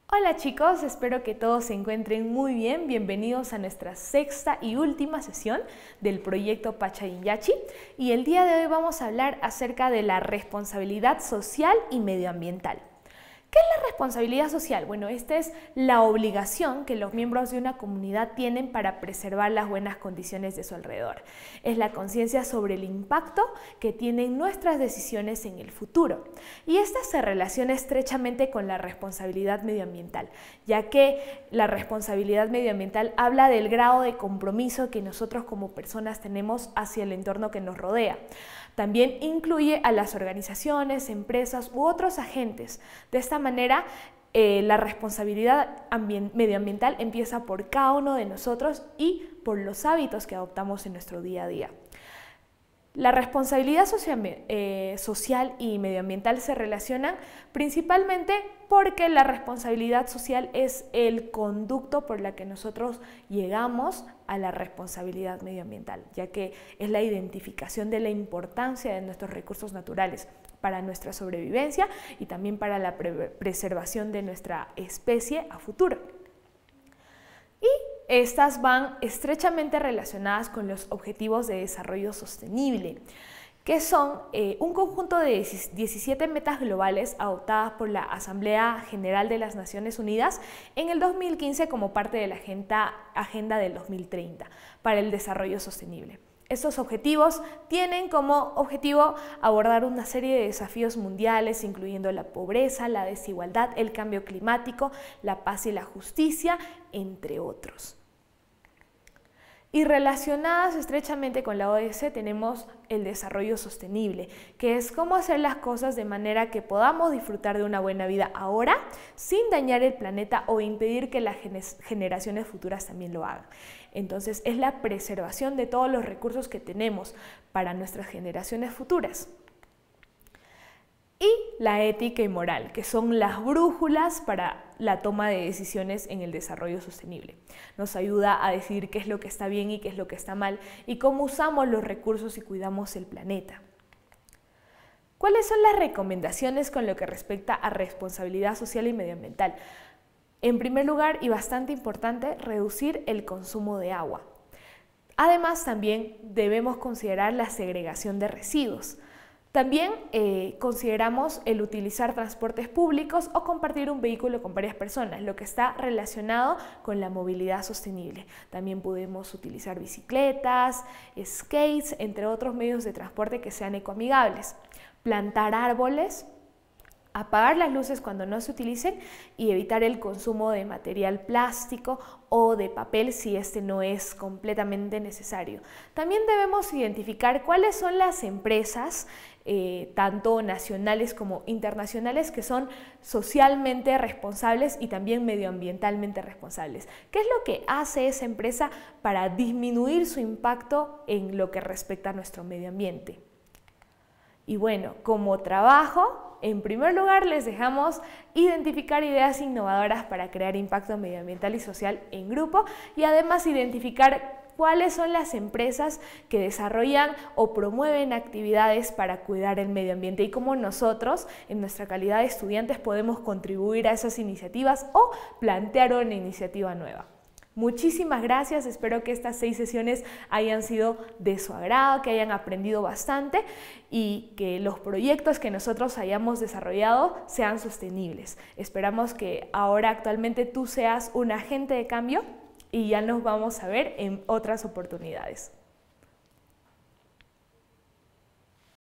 Hola chicos, espero que todos se encuentren muy bien. Bienvenidos a nuestra sexta y última sesión del proyecto Pachainyachi. Y el día de hoy vamos a hablar acerca de la responsabilidad social y medioambiental. ¿Qué es la responsabilidad social? Bueno, esta es la obligación que los miembros de una comunidad tienen para preservar las buenas condiciones de su alrededor. Es la conciencia sobre el impacto que tienen nuestras decisiones en el futuro. Y esta se relaciona estrechamente con la responsabilidad medioambiental, ya que la responsabilidad medioambiental habla del grado de compromiso que nosotros como personas tenemos hacia el entorno que nos rodea. También incluye a las organizaciones, empresas u otros agentes. De esta manera, la responsabilidad medioambiental empieza por cada uno de nosotros y por los hábitos que adoptamos en nuestro día a día. La responsabilidad social y medioambiental se relacionan principalmente porque la responsabilidad social es el conducto por la que nosotros llegamos a la responsabilidad medioambiental, ya que es la identificación de la importancia de nuestros recursos naturales para nuestra sobrevivencia y también para la preservación de nuestra especie a futuro. Y estas van estrechamente relacionadas con los Objetivos de Desarrollo Sostenible, que son un conjunto de 17 metas globales adoptadas por la Asamblea General de las Naciones Unidas en el 2015 como parte de la Agenda del 2030 para el Desarrollo Sostenible. Estos objetivos tienen como objetivo abordar una serie de desafíos mundiales, incluyendo la pobreza, la desigualdad, el cambio climático, la paz y la justicia, entre otros. Y relacionadas estrechamente con la ODS tenemos el desarrollo sostenible, que es cómo hacer las cosas de manera que podamos disfrutar de una buena vida ahora, sin dañar el planeta o impedir que las generaciones futuras también lo hagan. Entonces es la preservación de todos los recursos que tenemos para nuestras generaciones futuras. Y la ética y moral, que son las brújulas para la toma de decisiones en el desarrollo sostenible. Nos ayuda a decidir qué es lo que está bien y qué es lo que está mal y cómo usamos los recursos y cuidamos el planeta. ¿Cuáles son las recomendaciones con lo que respecta a responsabilidad social y medioambiental? En primer lugar, y bastante importante, reducir el consumo de agua. Además, también debemos considerar la segregación de residuos. También consideramos el utilizar transportes públicos o compartir un vehículo con varias personas, lo que está relacionado con la movilidad sostenible. También podemos utilizar bicicletas, skates, entre otros medios de transporte que sean ecoamigables. Plantar árboles, apagar las luces cuando no se utilicen y evitar el consumo de material plástico o de papel si este no es completamente necesario. También debemos identificar cuáles son las empresas, tanto nacionales como internacionales, que son socialmente responsables y también medioambientalmente responsables. ¿Qué es lo que hace esa empresa para disminuir su impacto en lo que respecta a nuestro medio ambiente? Y bueno, como trabajo, en primer lugar les dejamos identificar ideas innovadoras para crear impacto medioambiental y social en grupo y además identificar cuáles son las empresas que desarrollan o promueven actividades para cuidar el medio ambiente y cómo nosotros, en nuestra calidad de estudiantes, podemos contribuir a esas iniciativas o plantear una iniciativa nueva. Muchísimas gracias, espero que estas 6 sesiones hayan sido de su agrado, que hayan aprendido bastante y que los proyectos que nosotros hayamos desarrollado sean sostenibles. Esperamos que ahora actualmente tú seas un agente de cambio y ya nos vamos a ver en otras oportunidades.